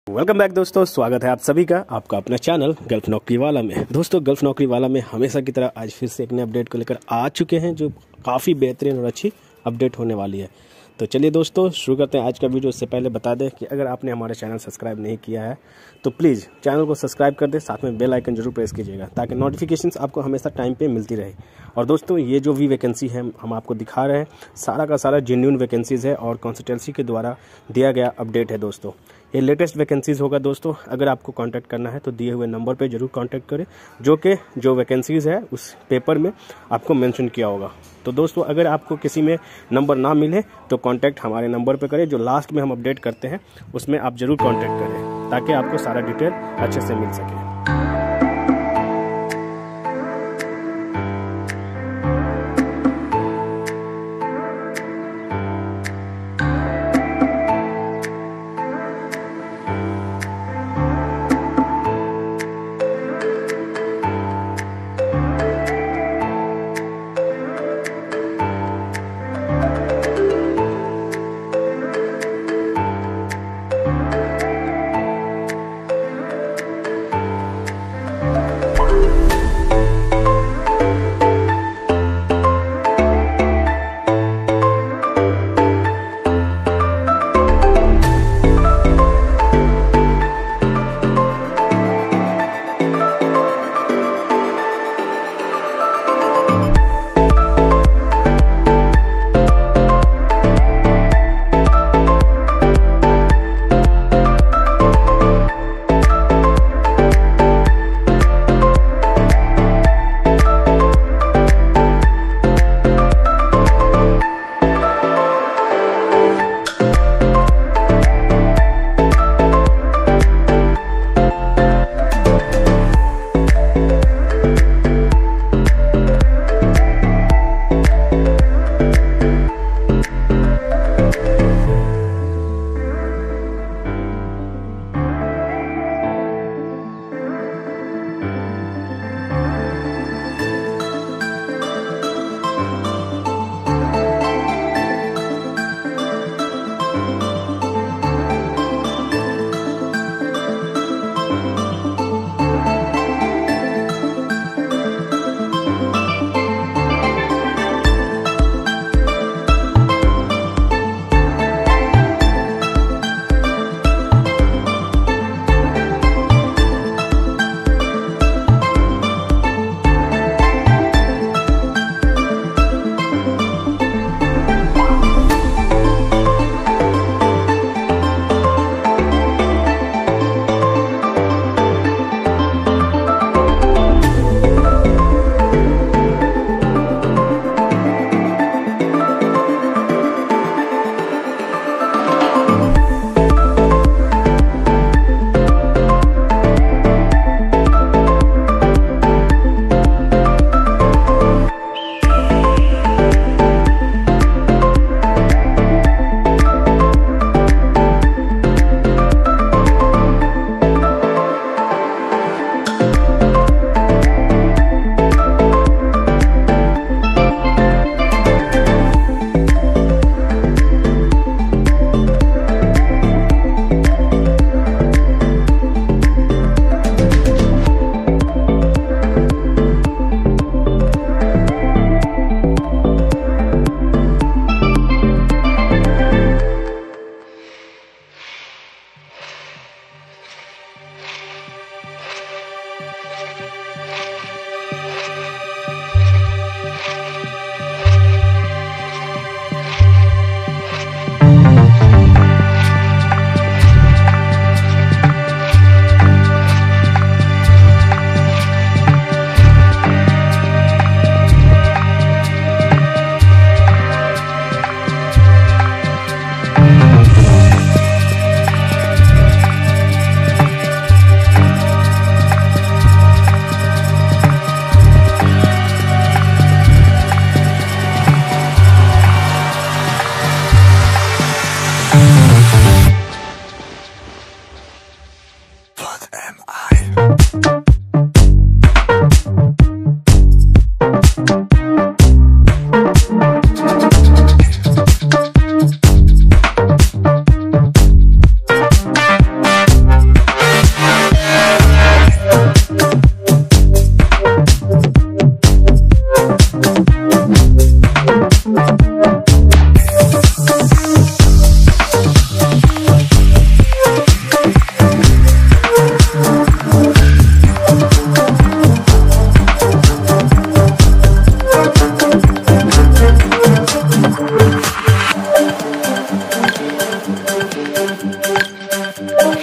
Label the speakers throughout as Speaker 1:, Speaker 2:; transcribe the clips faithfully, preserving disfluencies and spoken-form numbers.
Speaker 1: Welcome back दोस्तों, स्वागत है आप सभी का आपका अपना चैनल गल्फ नौकरी वाला में। दोस्तों गल्फ नौकरी वाला में हमेशा की तरह आज फिर से एक नए अपडेट को लेकर आ चुके हैं जो काफ़ी बेहतरीन और अच्छी अपडेट होने वाली है। तो चलिए दोस्तों शुरू करते हैं आज का वीडियो। उससे पहले बता दें कि अगर आपने हमारा चैनल सब्सक्राइब नहीं किया है तो प्लीज़ चैनल को सब्सक्राइब कर दें, साथ में बेल आइकन जरूर प्रेस कीजिएगा ताकि नोटिफिकेशंस आपको हमेशा टाइम पे मिलती रहे। और दोस्तों ये जो भी वैकेंसी है हम आपको दिखा रहे हैं सारा का सारा जेन्युइन वैकेंसीज़ है और कंसल्टेंसी के द्वारा दिया गया अपडेट है। दोस्तों ये लेटेस्ट वैकेंसीज़ होगा। दोस्तों अगर आपको कांटेक्ट करना है तो दिए हुए नंबर पे जरूर कांटेक्ट करें, जो कि जो वैकेंसीज़ है उस पेपर में आपको मेंशन किया होगा। तो दोस्तों अगर आपको किसी में नंबर ना मिले तो कांटेक्ट हमारे नंबर पे करें, जो लास्ट में हम अपडेट करते हैं उसमें आप जरूर कांटेक्ट करें ताकि आपको सारा डिटेल अच्छे से मिल सके।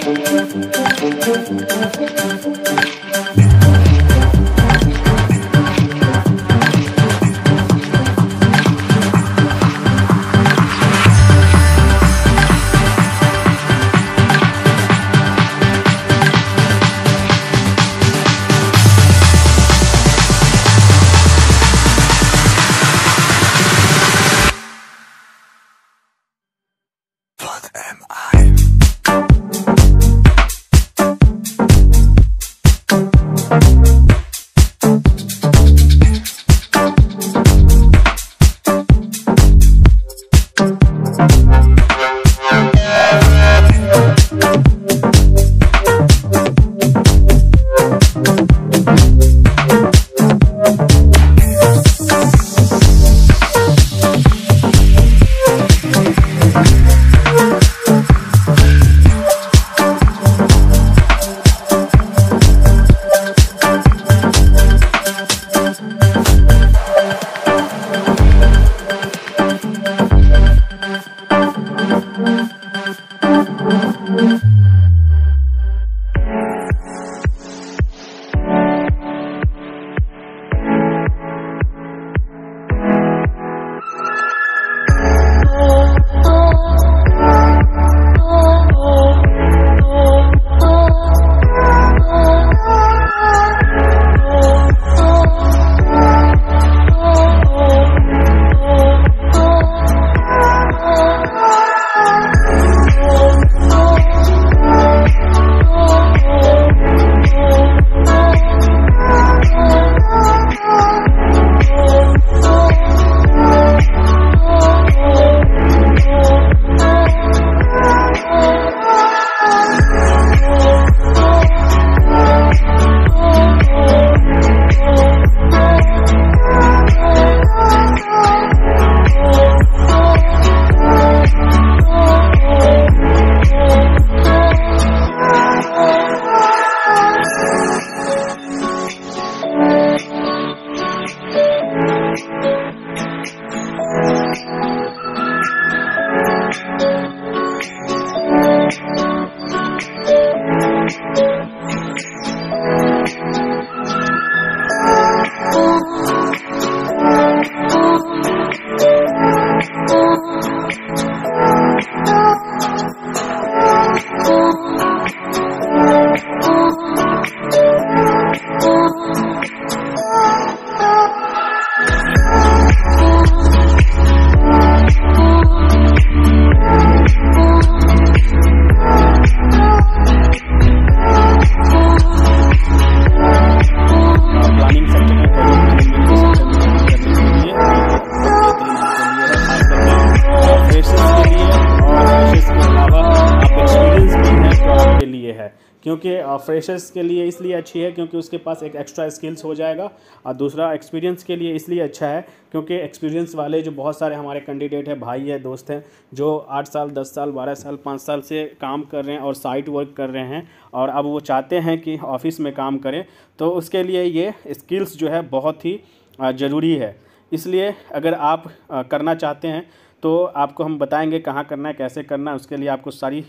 Speaker 1: क्योंकि फ्रेशर्स के लिए इसलिए अच्छी है क्योंकि उसके पास एक एक्स्ट्रा स्किल्स हो जाएगा, और दूसरा एक्सपीरियंस के लिए इसलिए अच्छा है क्योंकि एक्सपीरियंस वाले जो बहुत सारे हमारे कैंडिडेट हैं, भाई है, दोस्त हैं, जो आठ साल दस साल बारह साल पाँच साल से काम कर रहे हैं और साइट वर्क कर रहे हैं और अब वो चाहते हैं कि ऑफिस में काम करें, तो उसके लिए ये स्किल्स जो है बहुत ही ज़रूरी है। इसलिए अगर आप करना चाहते हैं तो आपको हम बताएंगे कहाँ करना है, कैसे करना है, उसके लिए आपको सारी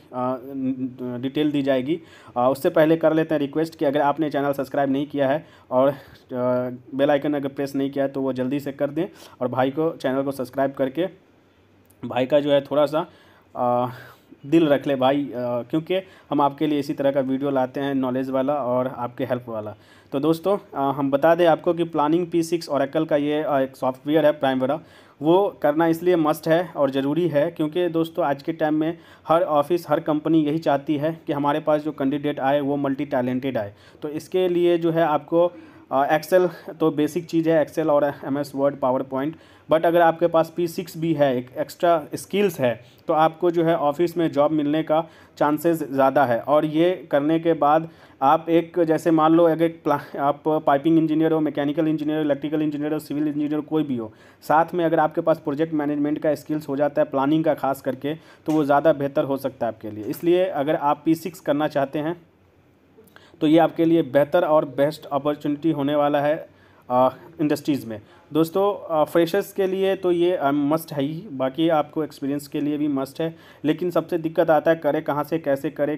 Speaker 1: डिटेल दी जाएगी। उससे पहले कर लेते हैं रिक्वेस्ट कि अगर आपने चैनल सब्सक्राइब नहीं किया है और बेल आइकन अगर प्रेस नहीं किया है तो वो जल्दी से कर दें, और भाई को चैनल को सब्सक्राइब करके भाई का जो है थोड़ा सा आ, दिल रख ले भाई, आ, क्योंकि हम आपके लिए इसी तरह का वीडियो लाते हैं नॉलेज वाला और आपके हेल्प वाला। तो दोस्तों आ, हम बता दें आपको कि प्लानिंग पी सिक्स ओरेकल का ये एक सॉफ्टवेयर है प्राइमवेरा, वो करना इसलिए मस्ट है और ज़रूरी है क्योंकि दोस्तों आज के टाइम में हर ऑफिस हर कंपनी यही चाहती है कि हमारे पास जो कैंडिडेट आए वो मल्टी टैलेंटेड आए। तो इसके लिए जो है आपको एक्सेल तो बेसिक चीज़ है, एक्सेल और M S Word PowerPoint, but अगर आपके पास पी सिक्स भी है, एक एक्स्ट्रा स्किल्स है, तो आपको जो है ऑफिस में जॉब मिलने का चांसेस ज़्यादा है। और ये करने के बाद आप एक जैसे मान लो अगर आप पाइपिंग इंजीनियर हो, मैकेनिकल इंजीनियर, इलेक्ट्रिकल इंजीनियर हो, सिविल इंजीनियर कोई भी हो, साथ में अगर आपके पास प्रोजेक्ट मैनेजमेंट का स्किल्स हो जाता है, प्लानिंग का खास करके, तो वो ज़्यादा बेहतर हो सकता है आपके लिए। इसलिए अगर आप पी सिक्स करना चाहते हैं तो ये आपके लिए बेहतर और बेस्ट अपॉर्चुनिटी होने वाला है इंडस्ट्रीज़ में। दोस्तों फ्रेशर्स के लिए तो ये मस्ट है ही, बाकी आपको एक्सपीरियंस के लिए भी मस्ट है, लेकिन सबसे दिक्कत आता है करे कहाँ से कैसे करे,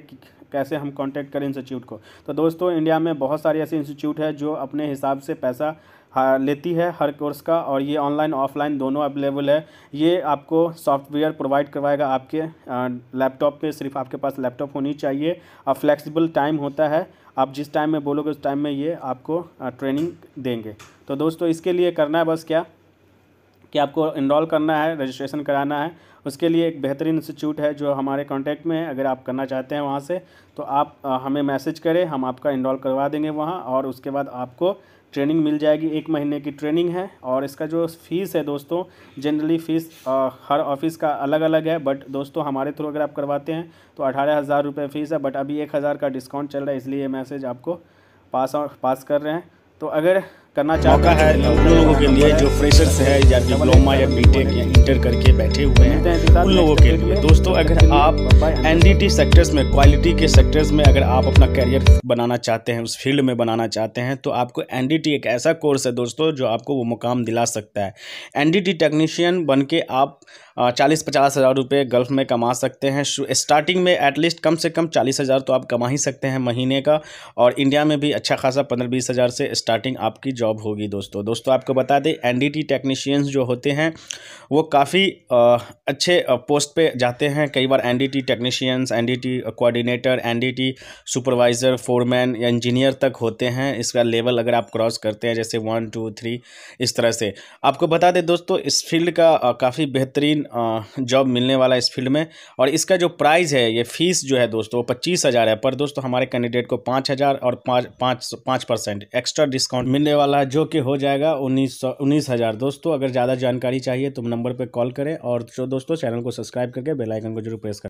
Speaker 2: कैसे हम कांटेक्ट करें इंस्टीट्यूट को। तो दोस्तों इंडिया में बहुत सारे ऐसे इंस्टीट्यूट है जो अपने हिसाब से पैसा हाँ लेती है हर कोर्स का, और ये ऑनलाइन ऑफलाइन दोनों अवेलेबल है। ये आपको सॉफ्टवेयर प्रोवाइड करवाएगा आपके लैपटॉप पे, सिर्फ आपके पास लैपटॉप होनी चाहिए। और फ्लेक्सिबल टाइम होता है, आप जिस टाइम में बोलोगे उस टाइम में ये आपको ट्रेनिंग देंगे। तो दोस्तों इसके लिए करना है बस क्या कि आपको इनरोल करना है, रजिस्ट्रेशन कराना है। उसके लिए एक बेहतरीन इंस्टीट्यूट है जो हमारे कांटेक्ट में है, अगर आप करना चाहते हैं वहाँ से तो आप हमें मैसेज करें, हम आपका इनरोल करवा देंगे वहाँ, और उसके बाद आपको ट्रेनिंग मिल जाएगी। एक महीने की ट्रेनिंग है। और इसका जो फ़ीस है दोस्तों, जनरली फ़ीस हर ऑफिस का अलग अलग है, बट दोस्तों हमारे थ्रू अगर आप करवाते हैं तो अठारह हज़ार रुपये फ़ीस है। बट अभी एक हज़ार का डिस्काउंट चल रहा है, इसलिए ये मैसेज आपको पास और पास कर रहे हैं। तो अगर करना चाहते
Speaker 1: है उन लोगों के लिए जो फ्रेशर्स है या डिप्लोमा या बीटेक या इंटर करके बैठे हुए हैं, उन लोगों के लिए दोस्तों, अगर आप एनडीटी सेक्टर्स में, क्वालिटी के सेक्टर्स में अगर आप अपना करियर बनाना चाहते हैं, उस फील्ड में बनाना चाहते हैं, तो आपको एनडीटी एक ऐसा कोर्स है दोस्तों जो आपको वो मुकाम दिला सकता है। एनडीटी टेक्नीशियन बन के आप चालीस पचास हज़ार रुपये गल्फ में कमा सकते हैं। स्टार्टिंग में एटलीस्ट कम से कम चालीस हज़ार तो आप कमा ही सकते हैं महीने का, और इंडिया में भी अच्छा खासा पंद्रह बीस हज़ार से स्टार्टिंग आपकी जॉब होगी दोस्तों। दोस्तों आपको बता दें, एनडीटी टेक्नीशियंस जो होते हैं वो काफ़ी अच्छे पोस्ट पे जाते हैं। कई बार NDT technicians, NDT coordinator, NDT supervisor, foreman या इंजीनियर तक होते हैं। इसका लेवल अगर आप क्रॉस करते हैं जैसे वन टू थ्री इस तरह से। आपको बता दें दोस्तों, इस फील्ड का काफ़ी बेहतरीन जॉब मिलने वाला है इस फील्ड में। और इसका जो प्राइस है, ये फीस जो है दोस्तों वो पच्चीस हज़ार है, पर दोस्तों हमारे कैंडिडेट को पाँच हज़ार और पाँच पाँच पाँच परसेंट एक्स्ट्रा डिस्काउंट मिलने वाला है, जो कि हो जाएगा उन्नीस सौ उन्नीस हज़ार। दोस्तों अगर ज़्यादा जानकारी चाहिए तो नंबर पर कॉल करें, और जो दोस्तों चैनल को सब्सक्राइब करके बेल आइकन को जरूर प्रेस करें।